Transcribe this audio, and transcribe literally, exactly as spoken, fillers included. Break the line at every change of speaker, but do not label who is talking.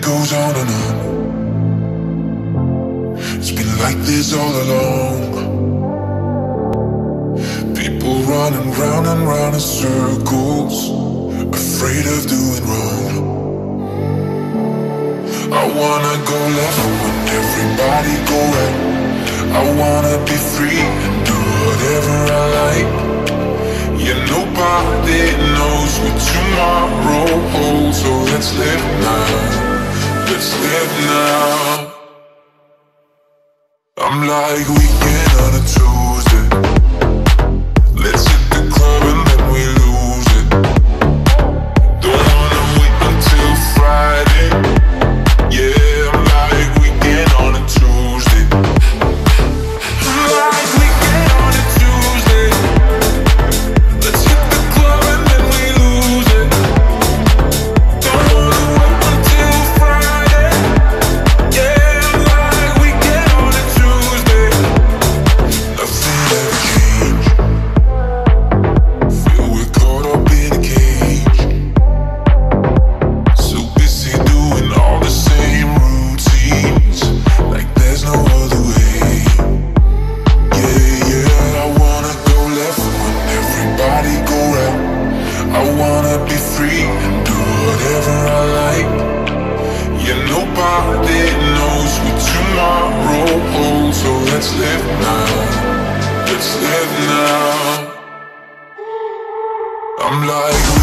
goes on and on. It's been like this all along. People running round and round in circles, afraid of doing wrong. I wanna go left when everybody go right. I wanna be free and do whatever I like. Yeah, nobody knows what tomorrow holds, so let's live now, let's live now. I'm like weekend on a Tuesday. Let's hit the club and then we lose it. Don't wanna wait until Friday. Yeah, I'm like weekend on a Tuesday. I'm like weekend on a Tuesday. Let's hit the club and then we lose it. Don't wanna wait until Friday. Yeah, I'm like weekend on a Tuesday. Nothing ever changed. Feel we're caught up in a cage. So busy doing all the same routines, like there's no other way. Yeah, yeah, I wanna go left when everybody go right. I wanna be free and do whatever I like. Yeah, nobody knows what tomorrow holds, so let's live now, let's live now. I'm like